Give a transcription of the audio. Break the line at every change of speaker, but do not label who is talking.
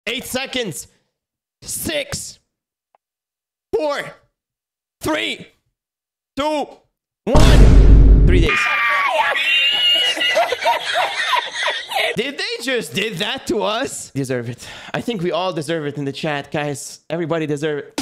8 seconds. 6, 4, 3, 2, 1. 3 days. Did they just did that to us? Deserve it. I think we all deserve it in the chat, guys. Everybody deserve it.